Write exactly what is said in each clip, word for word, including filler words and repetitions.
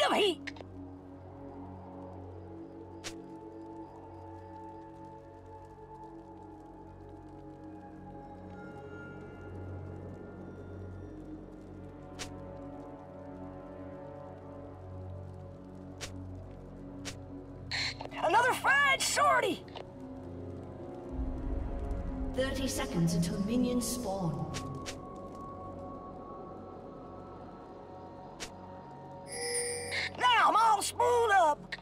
of heat! Another fried sortie! thirty seconds until minions spawn. Now I'm all spooled up!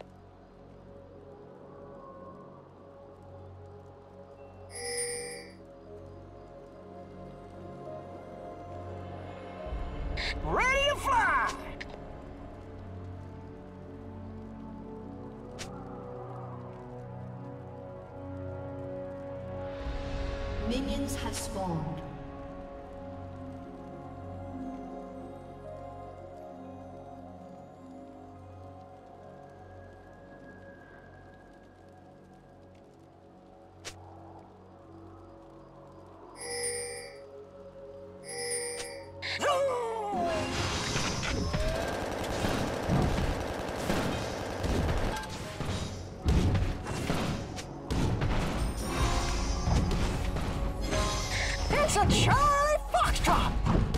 Ready to fly! Minions have spawned. It's a Charlie Foxtrot!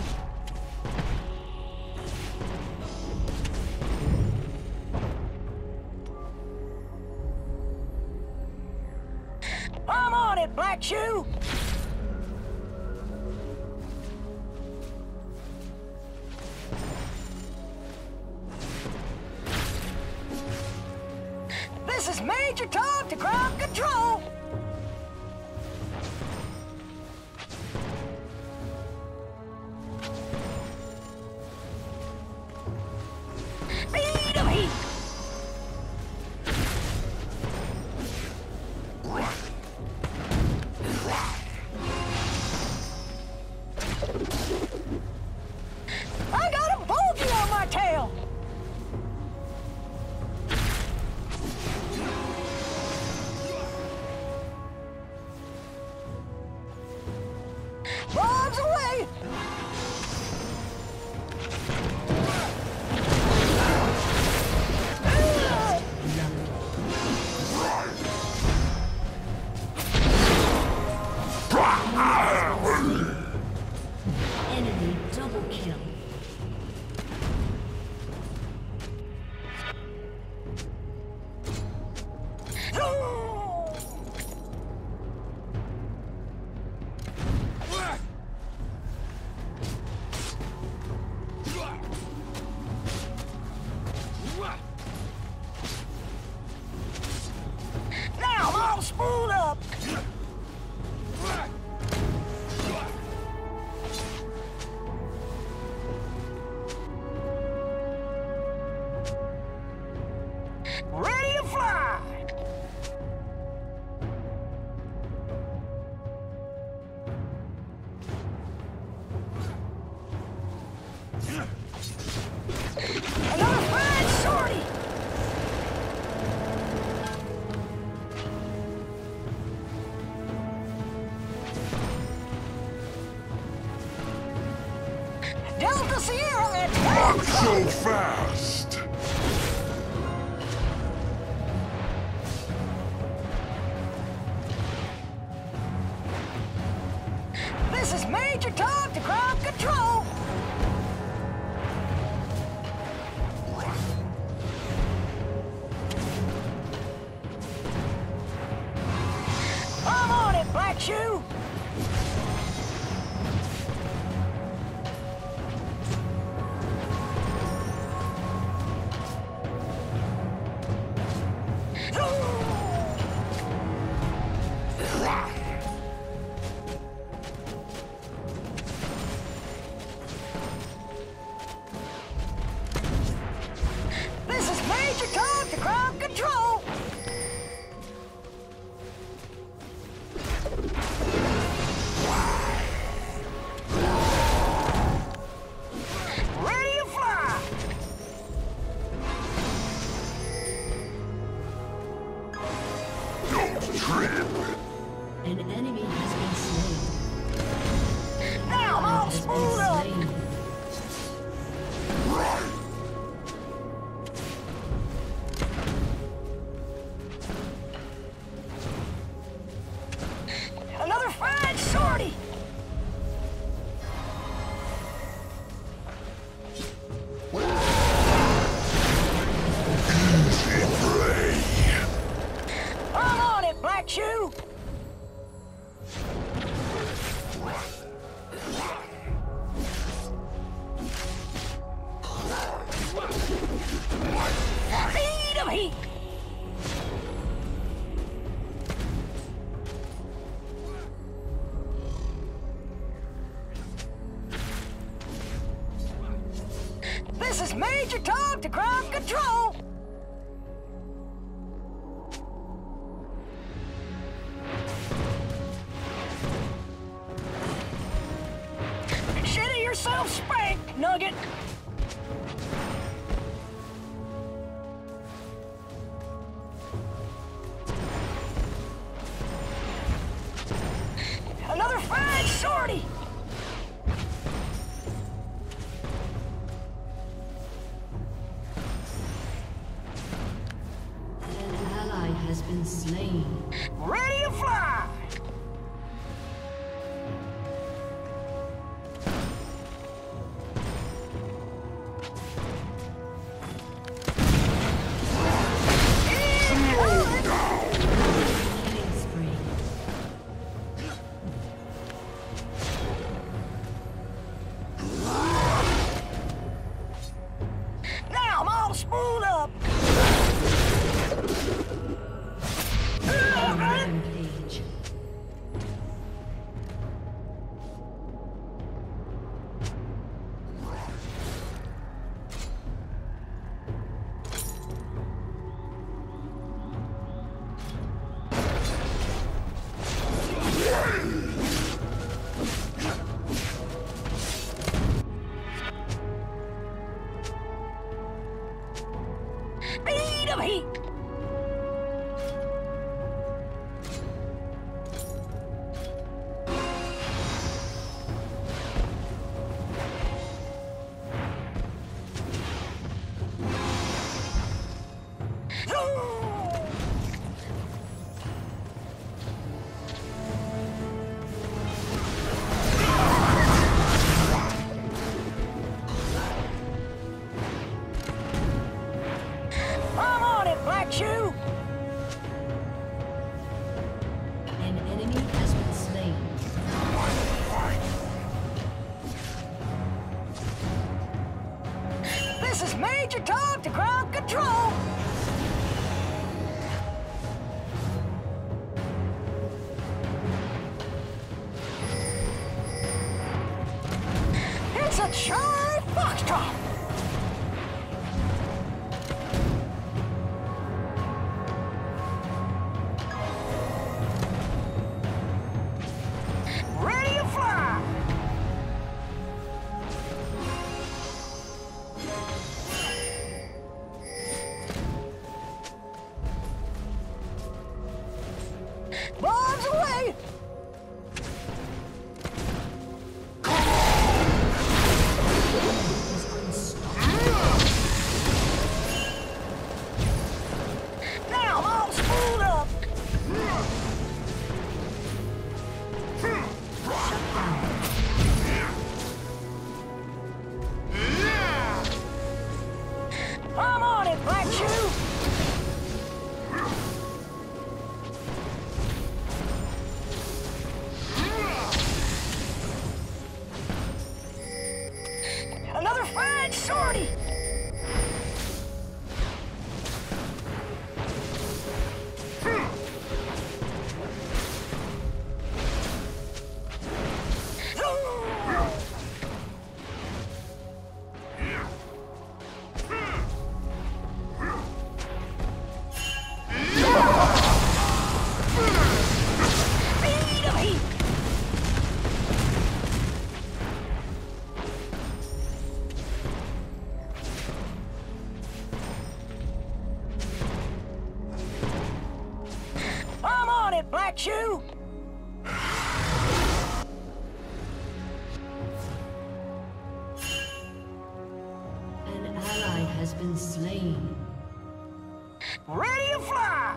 I'm on it, Black Shoe! This is Major Tom to ground control! Speed of heat! I got a bogey on my tail! Bombs away! Enemy double kill. Now I'm all spooled up! Ready to fly! Another fried sortie! Delta Sierra and Not so fast! This is Major Tom to ground control! I'm on it, Black Shoe! This is Major Tom to ground control! heat! This is Major Tom to ground control! Consider yourself spanked, Nugget! Another fine sortie! Has been slain. Ready to fly! Now I'm all spooled up! Rampage. Speed of heat! I'm on it, Black Shoe! An enemy has been slain. This is Major Tom to ground control! It's a Charlie Foxtrot! Ready to fly! Bombs away! Now I'm all spooled up! I'm on it, Black Shoe! Another fine sortie! Speed of heat! I'm on it, Black Shoe! An ally has been slain. Ready to fly!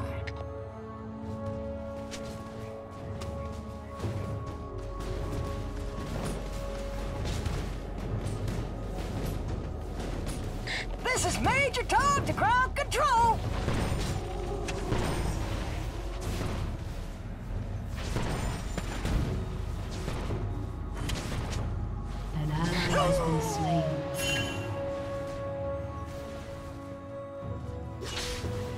This is Major Tom to ground control! An ally has been slain.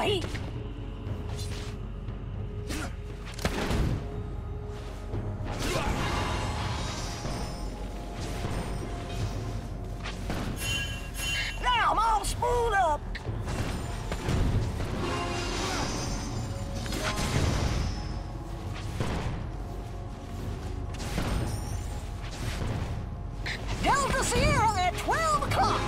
heat! Now I'm all spooled up! Delta Sierra at twelve o'clock!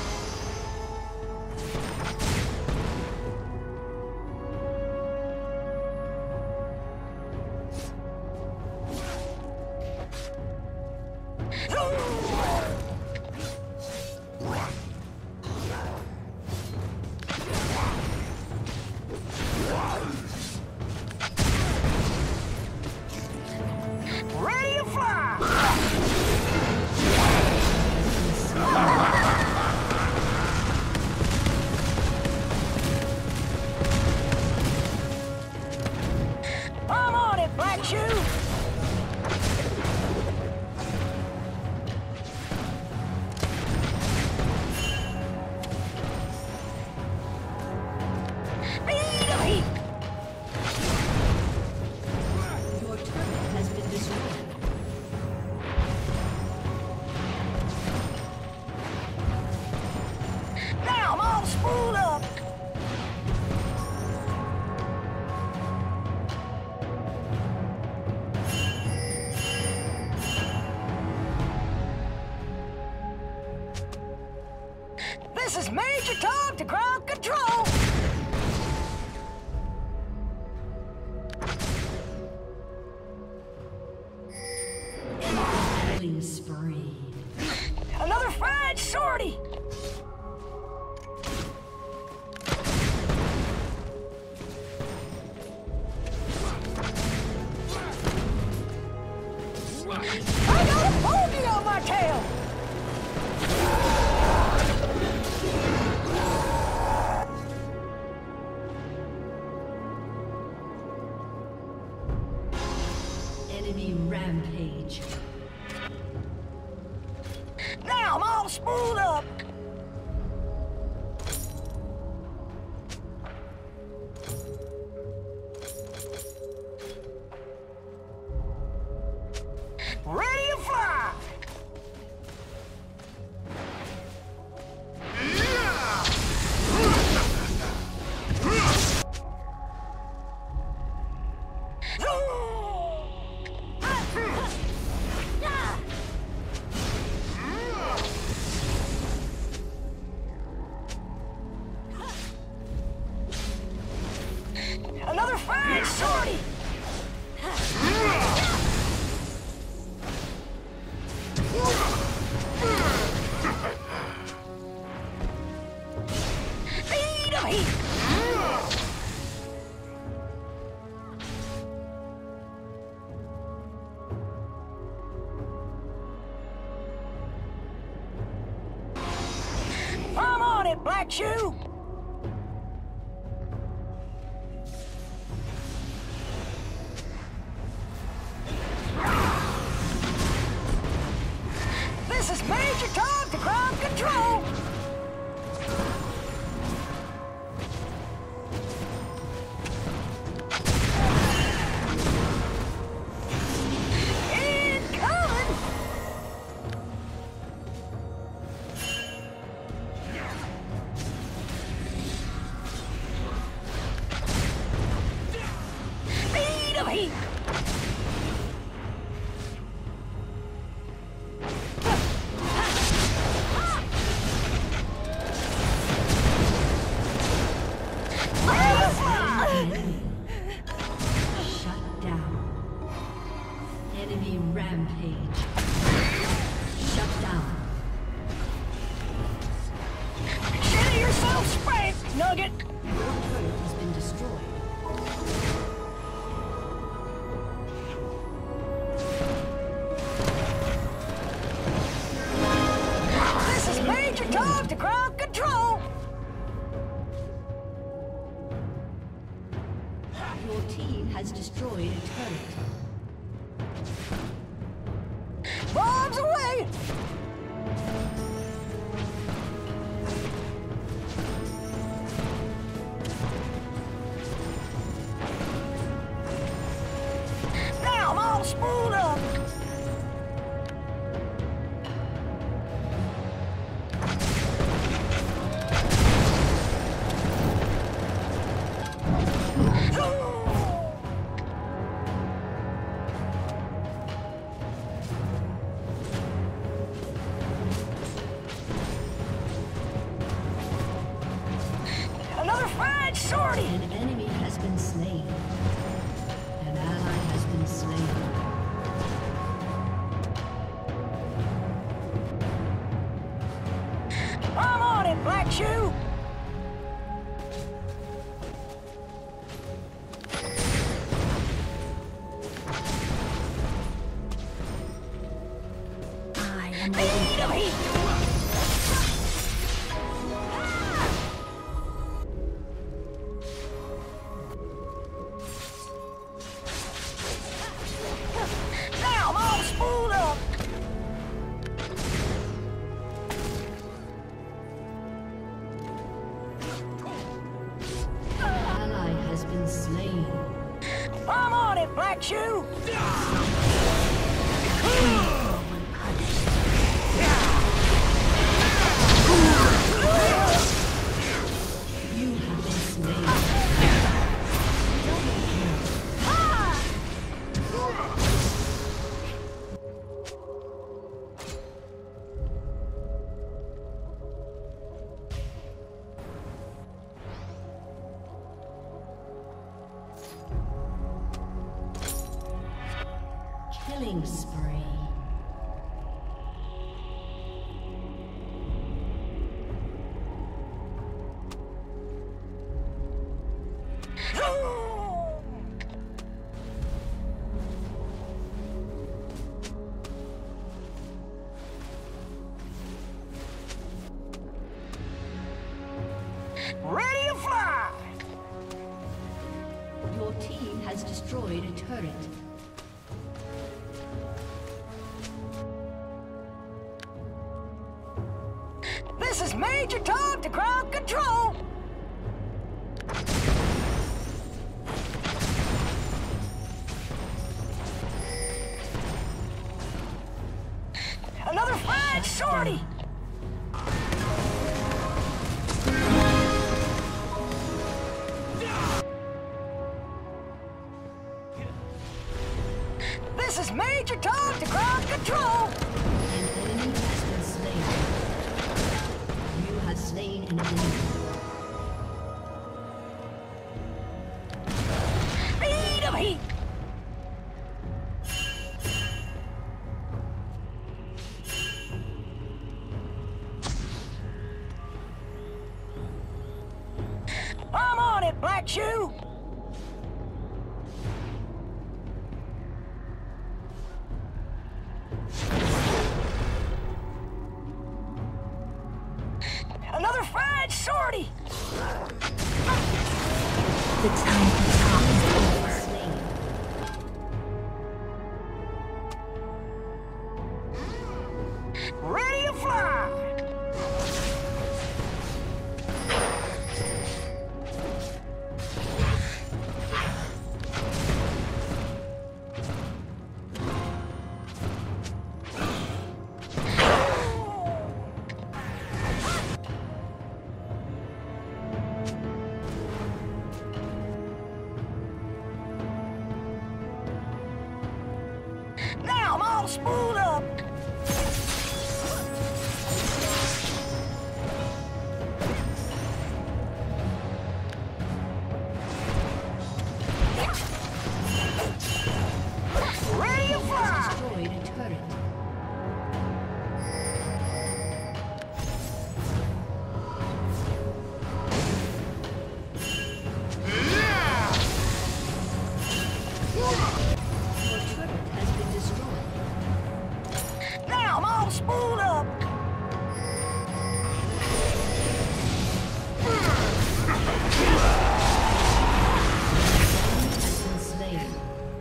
Ready to fly! I'm on it, Black Shoe! Speed of heat! Your turret has been destroyed. Now I'm all spooled up! This is Major Tom to ground control! Killing spree. Another fried sortie! I got a bogey on my tail! Enemy rampage. Now I'm all spooled up! Ready to fly! Another fried sortie! Speed of heat! I'm on it, Black Shoe! This is Major Tom to ground control! Incoming! Speed of heat! Shut down. Enemy rampage. Shut down. Shitty yourself spanked, Nugget! Your turret has been destroyed. This is Major Tom to ground control! Your team has destroyed a turret. Bombs away! sortie! An enemy has been slain. An ally has been slain. I'm on it, Black Shoe! I am Beat him, heat! Now I'm all spooled up! Ally has been slain. I'm on it, Black Shoe! You have been slain. Double kill. Killing spree. Ready to fly! Your team has destroyed a turret. This is Major Tom to ground control! Another fine sortie! This is Major Tom to ground control! An enemy has been slain. You have slain an enemy. Beat him, heat! I'm on it, Black Shoe! Another fried sortie! The time to talk is over. Slain. Ready to fly! Now I'm all spooled up! Ready to fly! Destroyed a turret. Your turret has been destroyed. Now I'm all spooled up! Has been slain.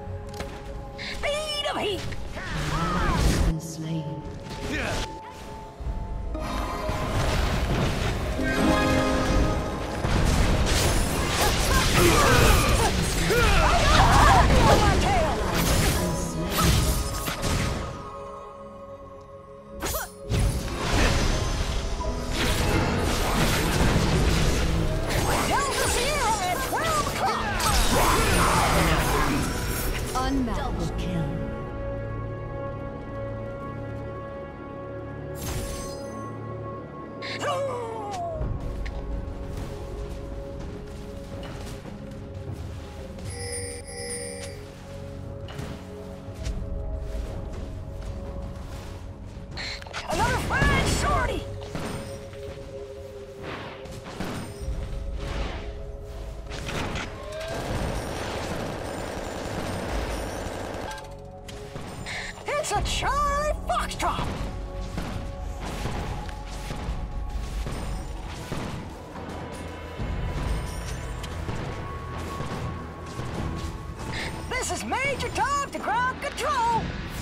Beat him, heat! Has been slain. On my tail! Has been slain. foxtrot. This is Major Tom to ground control.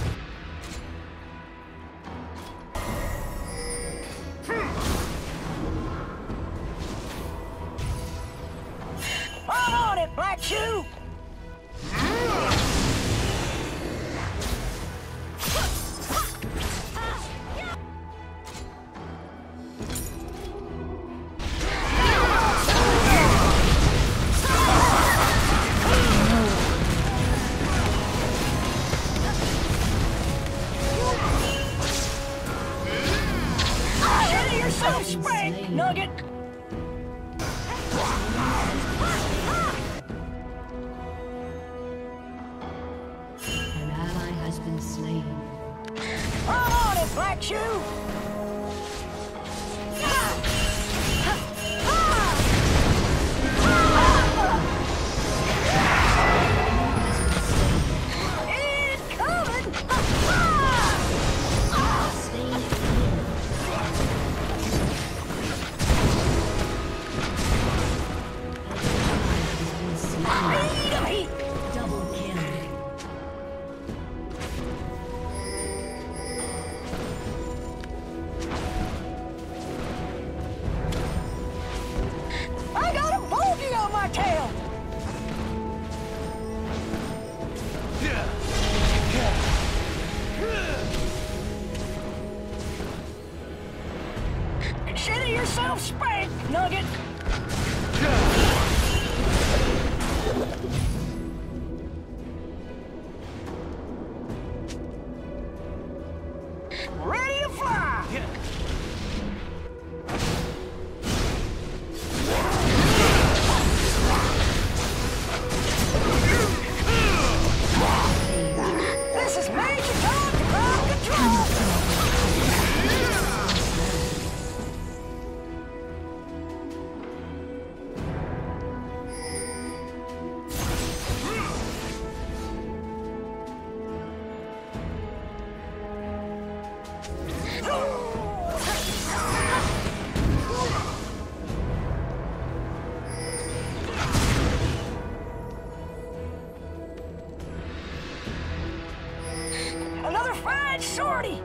I'm on it, Black Shoe. Spray, Nugget! An ally has been slain. I'm on it, Black Shoe! Consider yourself spanked, Nugget! Ready to fly! This is Major Tom to ground control! Another fine sortie!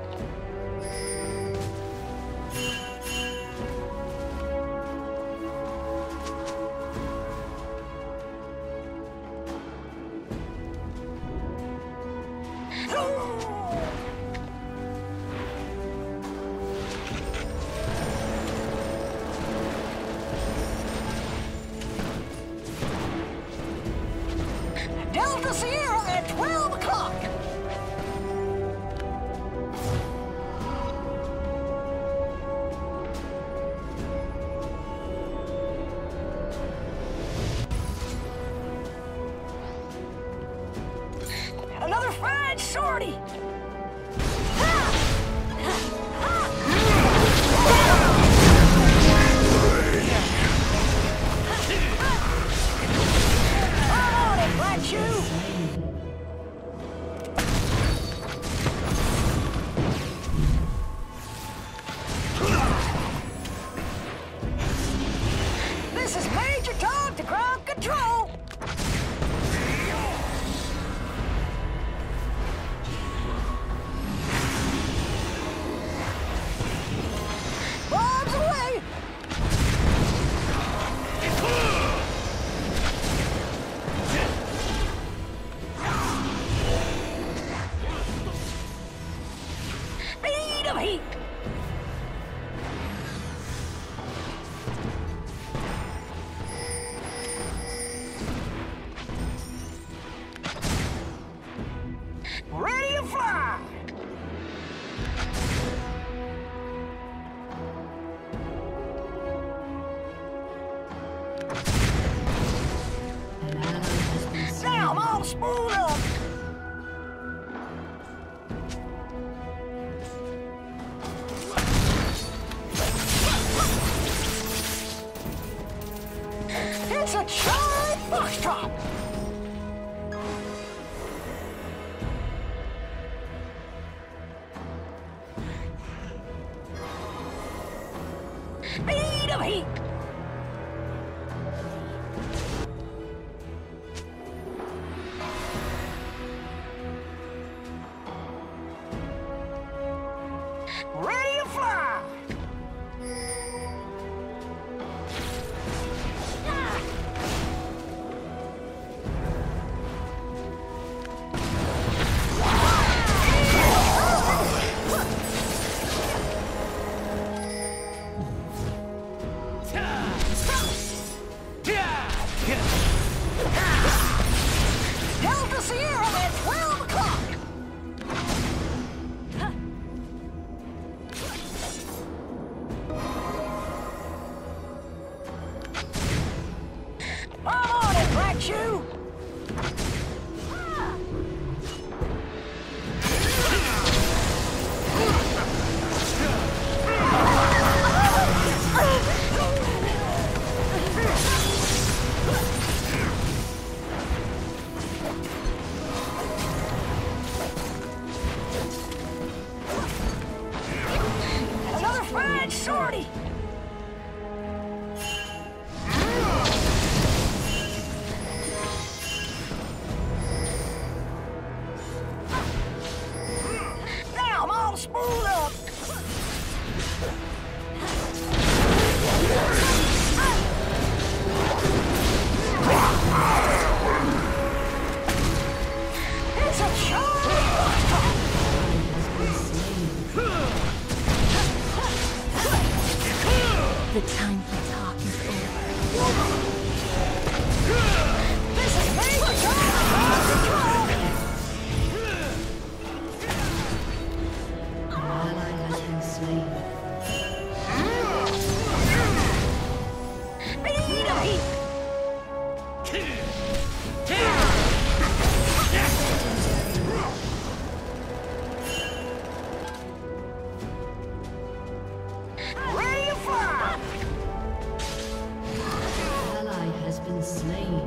Delta Sierra at twelve o'clock! Another fine sortie! I'm on it, Black Shoe! This is Major Tom to ground control! Bombs away! Speed of heat! Ready to fly! An ally has been slain. Now I'm all spooled up! It's a giant foxtrot! Speed of heat! Ready to fly! Delta Sierra at twelve o'clock! I'm on it, Black Shoe! Another fine sortie! Now I'm all spooled up! It's a charge! The time for talk is over. This is major time control! An ally has been slain. Speed of heat! Ready to fly! An ally has been slain.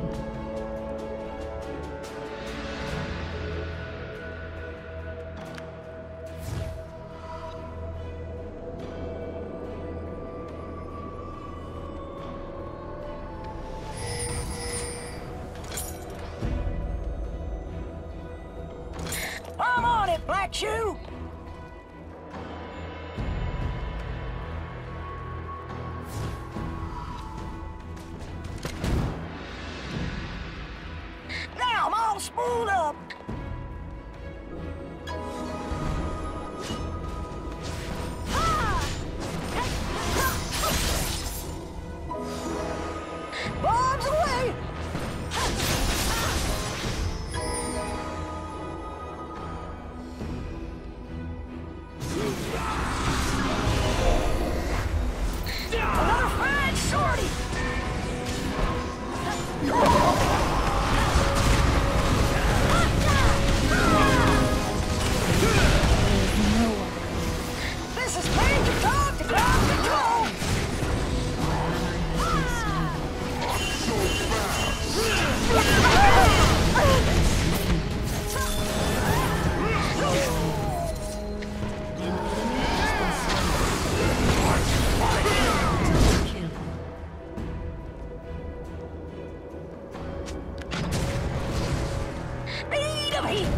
I'm on it, Black Shoe! Now I'm all spooled up! Bombs away! Another fine sortie! This is Major Tom to ground control! Kill. Speed of heat!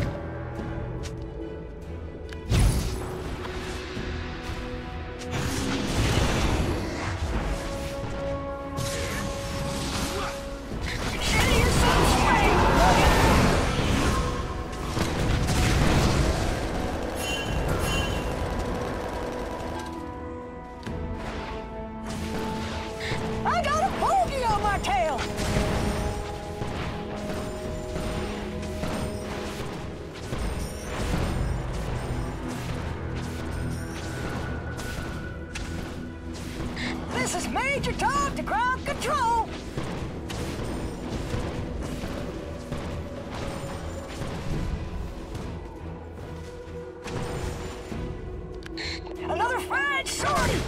Shitty yourself straight! I got a bogey on my tail! This is Major Tom to ground control! Another fine sortie!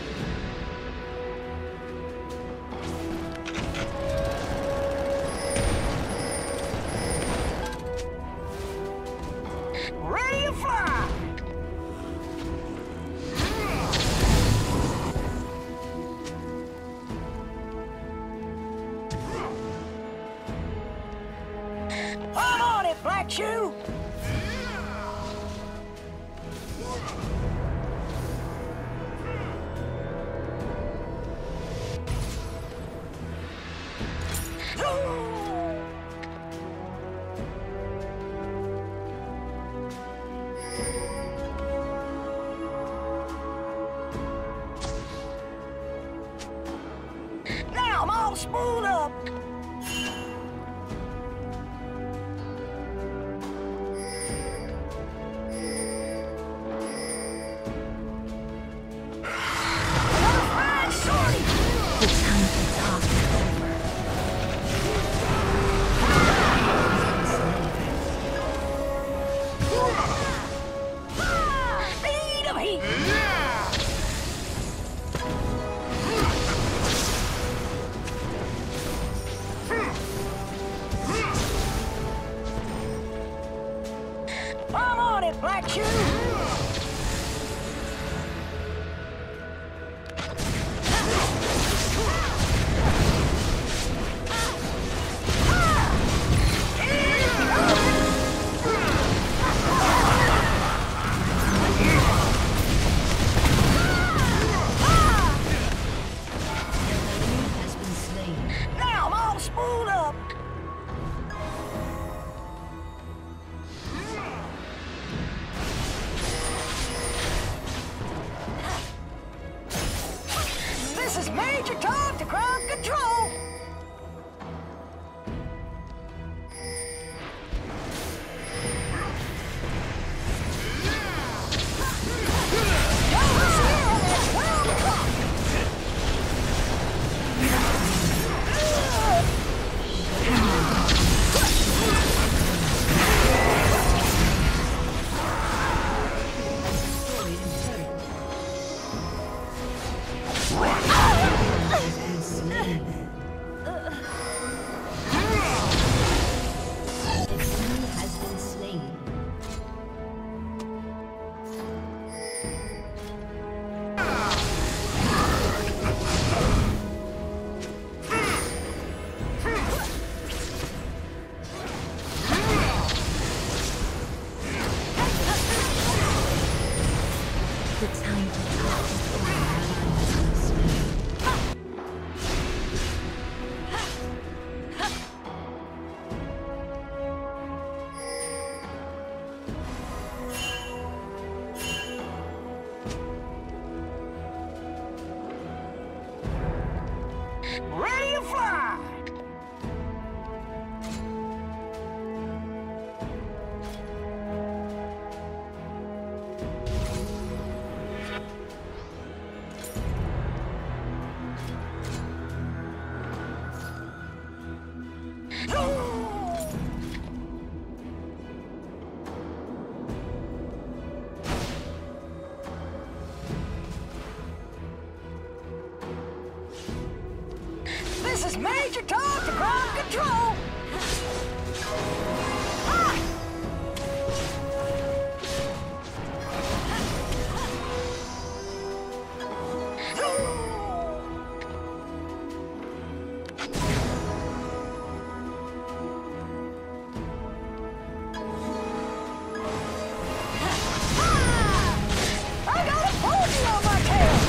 Ready to fly! Black Shoe! Now I'm all spooled up! The time to talk is over. Speed of heat! I'm on it, Black Shoe! Now I'm all spooled up! This is Major Tom to ground control! The time to talk is over. Ready to fly! This is Major Tom to ground control! Ah! I got a bogey on my tail!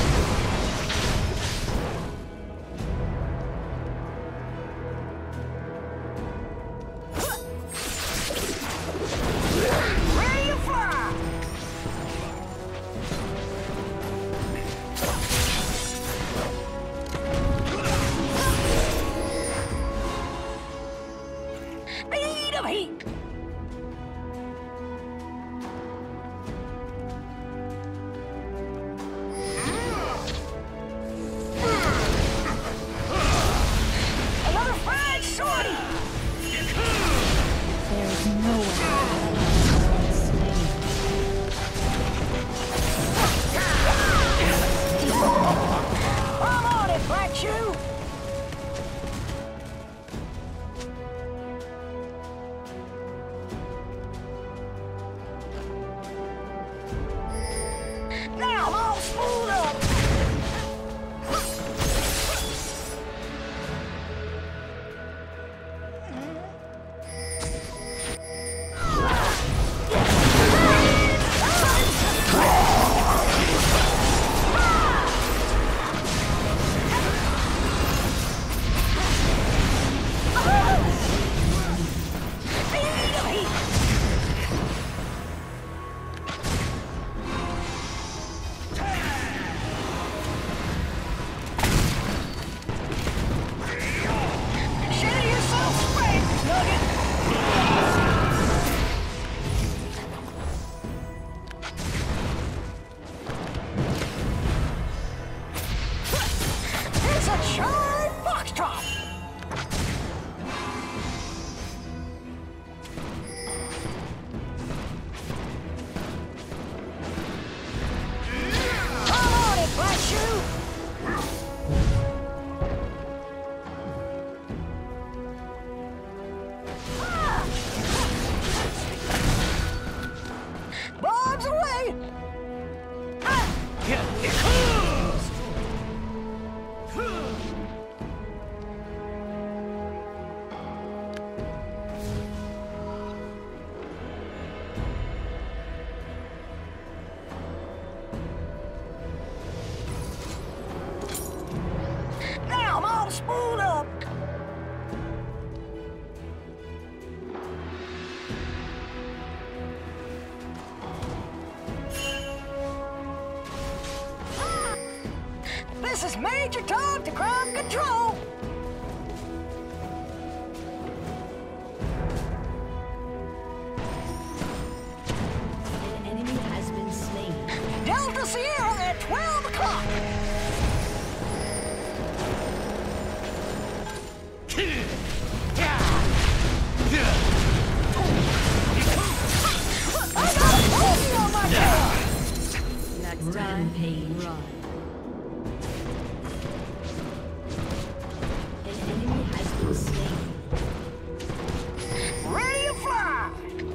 spooled up. This is Major Tom to ground control. An enemy has been slain. Delta Sierra at twelve o'clock. I got a Corki on my tail. Next Rampage. Run. An enemy has been slain. Ready to fly.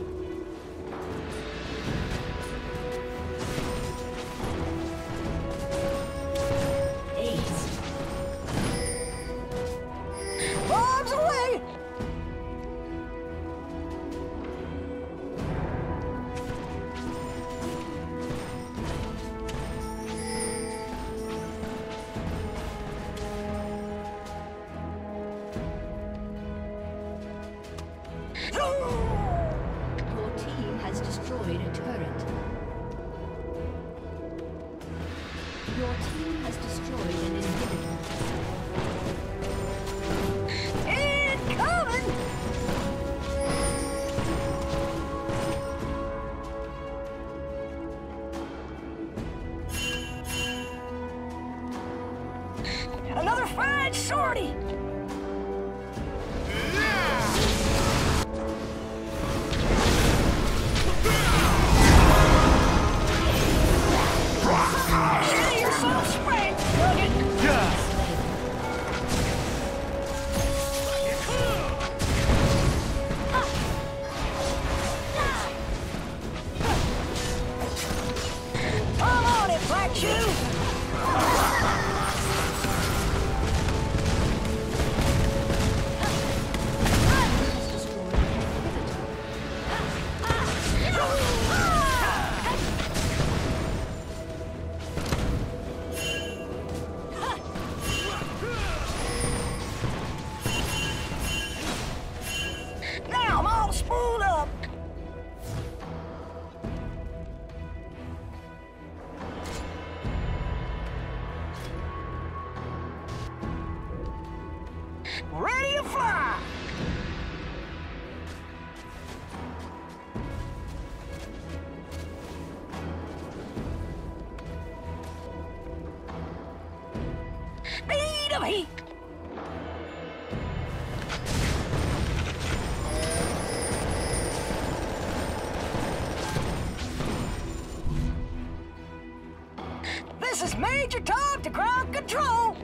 Ace. Bombs away. Your team has destroyed a turret. Your team has destroyed an inhibitor. Incoming. Another fine sortie. Show yourself strength, Nugget. Come on it, Black Shoe. Has destroyed an inhibitor. Now I'm all spooled up. Ready to fly. Speed of heat. This is Major Tom to ground control.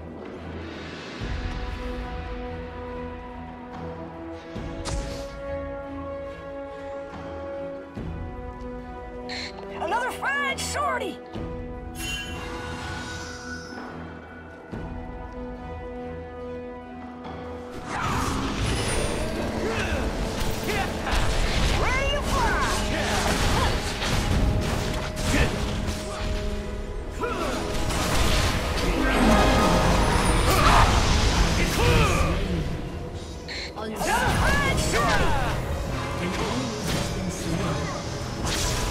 Another fine sortie. Ready to fly. Another Fine sortie. enemy has been slain.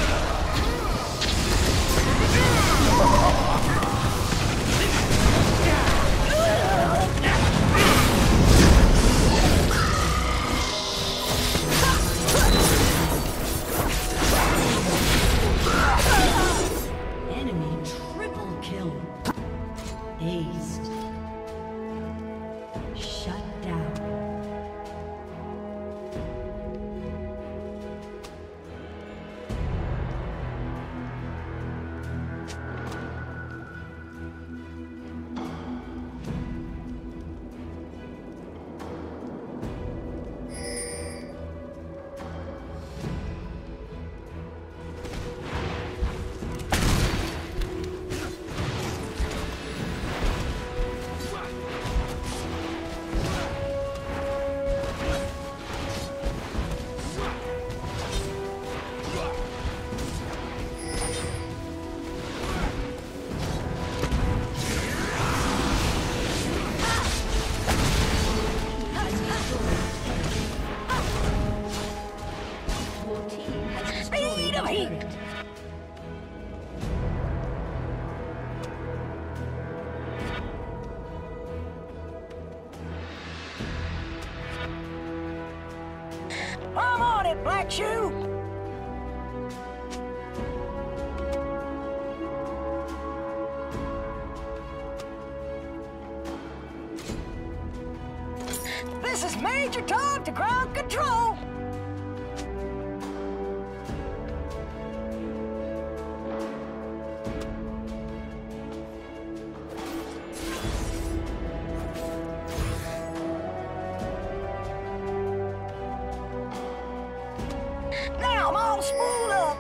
Enemy triple kill. Aced. Shut down. Black Shoe? This is Major Tom to ground control. Now I'm all spooled up.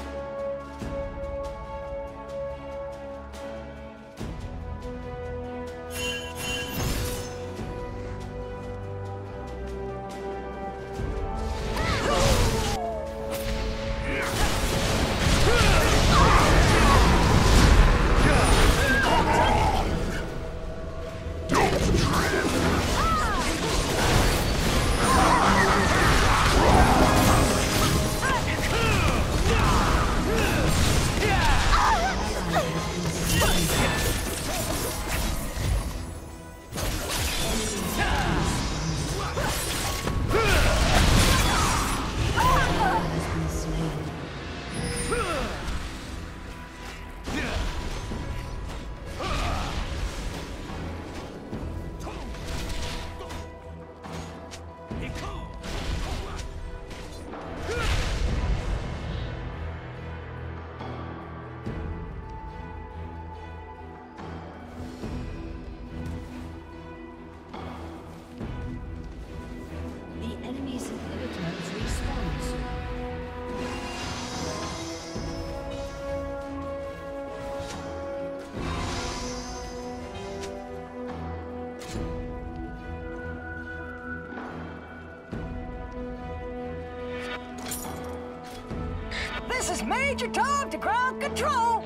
This is Major Tom to ground control.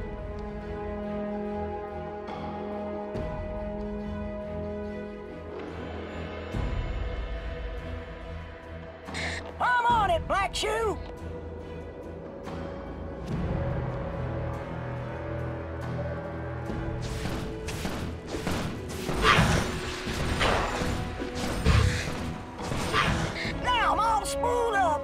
I'm on it, Black Shoe. Now I'm all spooled up.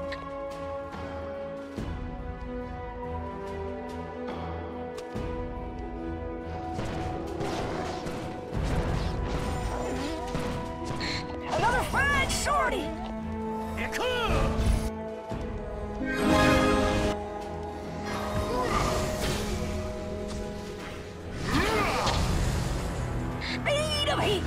Another fine sortie! Eat 'em, heat!